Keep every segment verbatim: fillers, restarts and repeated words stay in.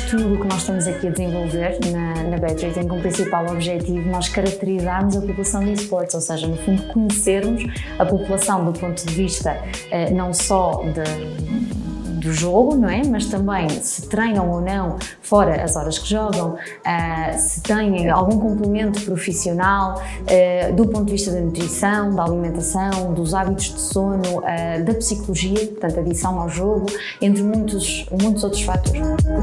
estudo que nós estamos aqui a desenvolver na, na Betray tem como principal objetivo nós caracterizarmos a população de esportes, ou seja, no fundo conhecermos a população do ponto de vista eh, não só de do jogo, não é? Mas também se treinam ou não fora as horas que jogam, uh, se têm algum complemento profissional, uh, do ponto de vista da nutrição, da alimentação, dos hábitos de sono, uh, da psicologia, portanto, adição ao jogo, entre muitos, muitos outros fatores.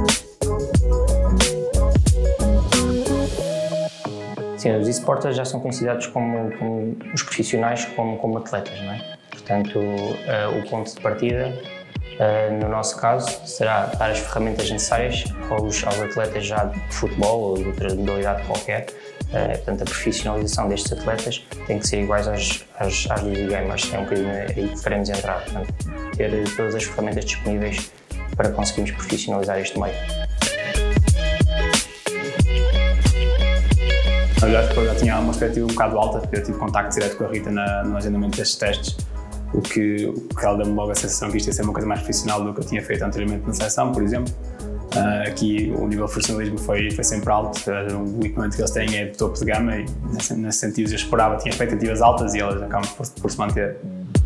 Sim, os esportes já são considerados como, como os profissionais como, como atletas, não é? Portanto, uh, o ponto de partida Uh, no nosso caso, será dar as ferramentas necessárias aos, aos atletas já de futebol ou de outra modalidade qualquer. Uh, portanto, a profissionalização destes atletas tem que ser iguais às, às, às videogames, é um bocadinho aí que queremos entrar. Portanto, ter todas as ferramentas disponíveis para conseguirmos profissionalizar este meio. Eu já, já tinha uma expectativa um bocado alta, porque eu tive contacto direto com a Rita na, no agendamento destes testes. O que, o que ela deu-me logo a sensação que isto ia ser uma coisa mais profissional do que eu tinha feito anteriormente na seleção, por exemplo. Uh, aqui o nível de profissionalismo foi, foi sempre alto, o equipamento que eles têm é de topo de gama e nesse, nesse sentido eu esperava, tinha expectativas altas e elas acabam por, por se manter.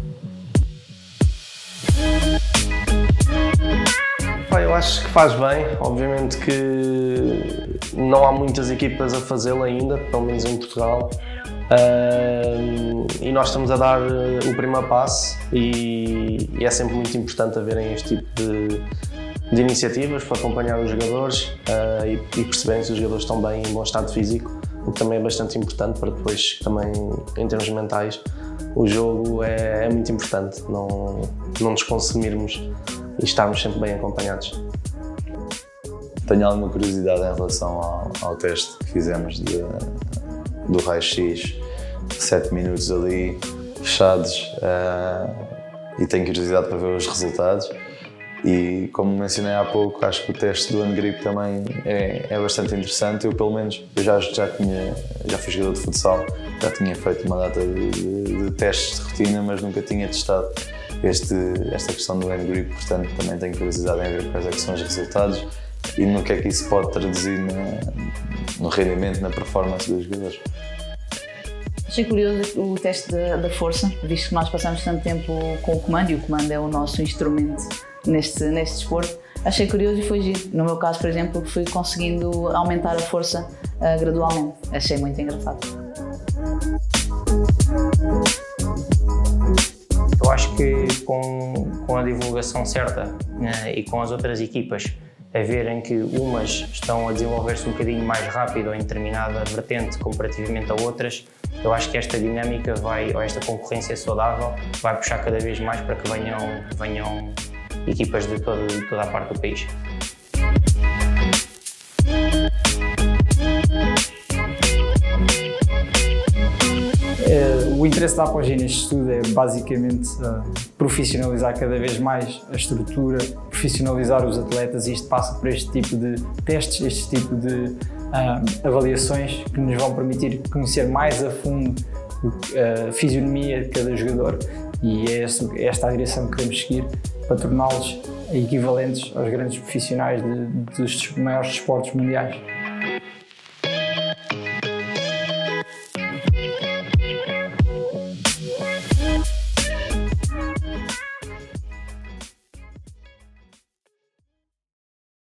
Eu acho que faz bem, obviamente que não há muitas equipas a fazê-lo ainda, pelo menos em Portugal. Uh, e nós estamos a dar o primeiro passo e, e é sempre muito importante haverem este tipo de, de iniciativas para acompanhar os jogadores uh, e, e perceberem se os jogadores estão bem, em bom estado físico, o que também é bastante importante para depois também, em termos mentais, o jogo é, é muito importante, não, não nos consumirmos e estarmos sempre bem acompanhados. Tenho alguma curiosidade em relação ao, ao teste que fizemos de, do raio-x, sete minutos ali, fechados, uh, e tenho curiosidade para ver os resultados. E como mencionei há pouco, acho que o teste do N-Grip também é, é bastante interessante. Eu, pelo menos, eu já, já, tinha, já fui jogador de futsal, já tinha feito uma data de, de, de testes de rotina, mas nunca tinha testado este, esta questão do N-Grip, portanto também tenho curiosidade em ver quais é que são os resultados e no que é que isso pode traduzir na, no rendimento, na performance dos jogadores. Achei curioso o teste da, da força, visto que nós passamos tanto tempo com o comando e o comando é o nosso instrumento neste, neste desporto. Achei curioso e foi giro. No meu caso, por exemplo, fui conseguindo aumentar a força uh, gradualmente. Achei muito engraçado. Eu acho que com, com a divulgação certa né, e com as outras equipas a verem que umas estão a desenvolver-se um bocadinho mais rápido em determinada vertente comparativamente a outras, eu acho que esta dinâmica vai, ou esta concorrência saudável vai puxar cada vez mais para que venham, venham equipas de, todo, de toda a parte do país. O interesse da Apogee neste estudo é basicamente uh, profissionalizar cada vez mais a estrutura, profissionalizar os atletas, e isto passa por este tipo de testes, este tipo de uh, avaliações que nos vão permitir conhecer mais a fundo a fisionomia de cada jogador, e é esta a direção que queremos seguir para torná-los equivalentes aos grandes profissionais de, dos maiores desportos mundiais.